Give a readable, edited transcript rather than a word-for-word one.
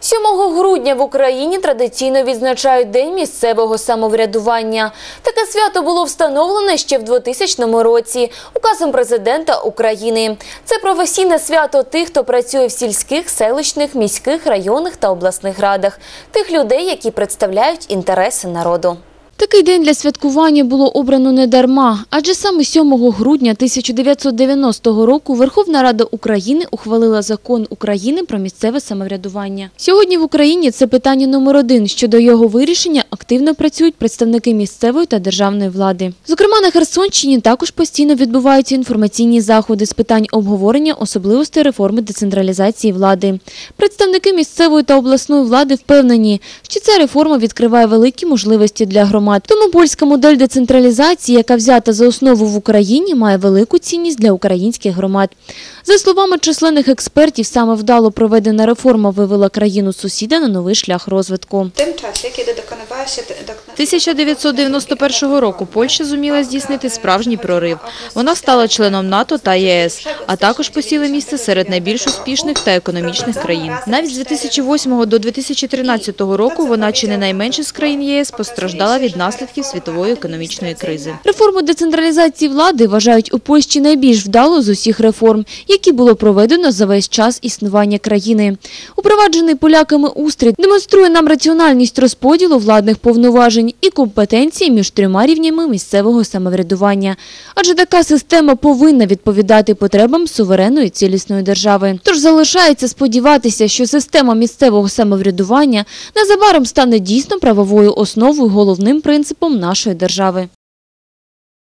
7 грудня в Україні традиційно відзначають День місцевого самоврядування. Таке свято було встановлене ще в 2000 році указом президента України. Це професійне свято тих, хто працює в сільських, селищних, міських, районних та обласних радах. Тих людей, які представляють інтереси народу. Такий день для святкування було обрано не дарма, адже саме 7 грудня 1990 року Верховна Рада України ухвалила Закон України про місцеве самоврядування. Сьогодні в Україні це питання номер 1. Щодо його вирішення активно працюють представники місцевої та державної влади. Зокрема, на Херсонщині також постійно відбуваються інформаційні заходи з питань обговорення особливостей реформи децентралізації влади. Представники місцевої та обласної влади впевнені, що ця реформа відкриває великі можливості для громад. Тому польська модель децентралізації, яка взята за основу в Україні, має велику цінність для українських громад. За словами численних експертів, саме вдало проведена реформа вивела країну-сусіда на новий шлях розвитку. 1991 року Польща зуміла здійснити справжній прорив. Вона стала членом НАТО та ЄС, а також посіла місце серед найбільш успішних та економічних країн. Навіть з 2008 до 2013 року вона чи не найменше з країн ЄС постраждала від наслідків світової економічної кризи. Реформу децентралізації влади вважають у Польщі найбільш вдало з усіх реформ, які було проведено за весь час існування країни. Упроваджений поляками устрій демонструє нам раціональність розподілу владних повноважень і компетенції між 3 рівнями місцевого самоврядування. Адже така система повинна відповідати потребам суверенної цілісної держави. Тож залишається сподіватися, що система місцевого самоврядування незабаром стане дійсно правовою основою, головним принципом нашої держави.